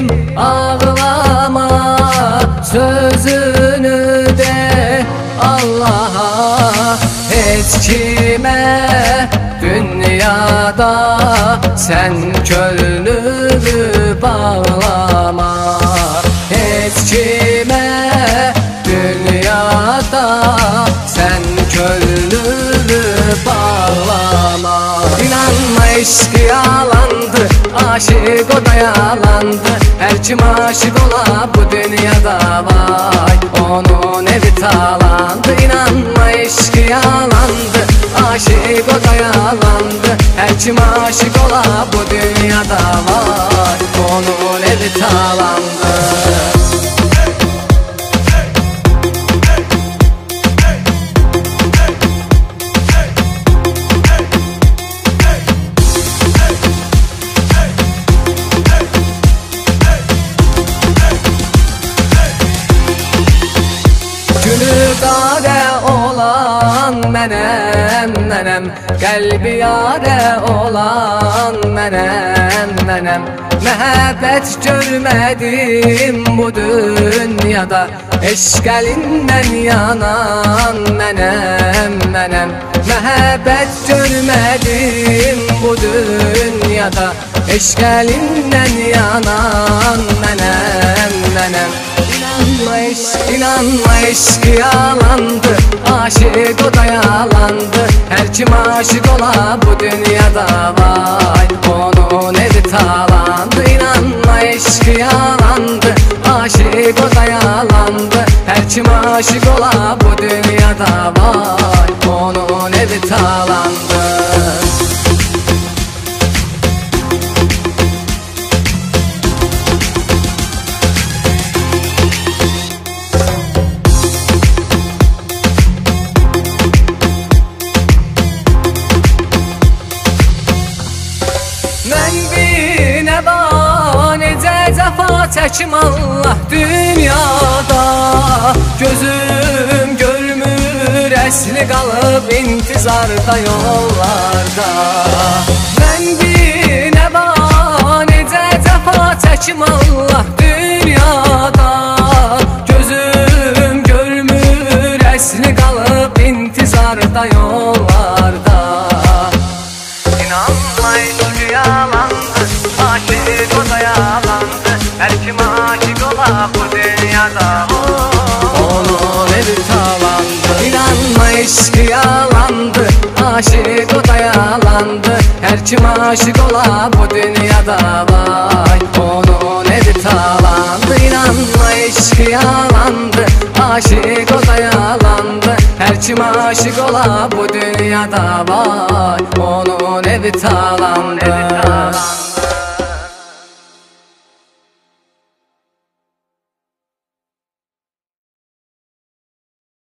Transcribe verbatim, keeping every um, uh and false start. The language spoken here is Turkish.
derim ağlama, sözünü de Allah'a. Hiç kime dünyada sen gönlünü bağlama. Hiç kime dünyada sen gönlünü bağlama. İnanma eşki yalandı, aşık o da yalandı. Her kim aşık ola bu dünyada vay, onun evi talandı. İnanma eşki yalandı, aşık o da yalandı. Her kim aşık ola bu dünyada vay, onun evi talandı. Gülüdare olan menem menem, kalbi yare olan menem menem. Mehabbet görmedim bu dünyada, eşk elinden yanan menem menem. Mehabbet görmedim bu dünyada, eşk elinden yanan menem menem. İnanma eşki, inanma eşki yalandı, aşık o da yalandı. Her kim aşık ola bu dünyada vay, onun evi talandı. İnanma eşki yalandı, aşık o da yalandı. Her kim aşık ola bu dünyada vay, onun evi talandı. Çəkim Allah dünyada, gözüm görmür əsli qalıb intizarda yollarda. Mən bir nə var, necə cəfa çəkim Allah dünyada, gözüm görmür əsli qalıb intizarda yollarda. İnanma eşki yalandı, aşık o da yalandı. Her kim aşık ola bu dünyada onun evi talandı. İnanma eşki yalandı, aşık o da yalandı. Her kim aşık ola bu dünyada vay, onun evi talandı. İnanma eşki yalandı, aşık o da yalandı. Her kim aşık ola bu dünyada vay, onun evi talandı.